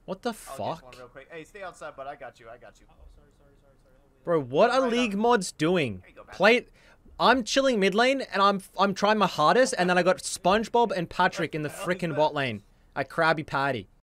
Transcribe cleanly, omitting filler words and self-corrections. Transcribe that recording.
What the I'll get fuck? one real quick. Hey, stay outside, bud. I got you. I got you. Oh, sorry. Bro, what are Right League on. mods doing? There you go, man. Play. I'm chilling mid lane, and I'm trying my hardest, and then I got Spongebob and Patrick in the What the hell is frickin' that? bot lane. At Krabby Patty.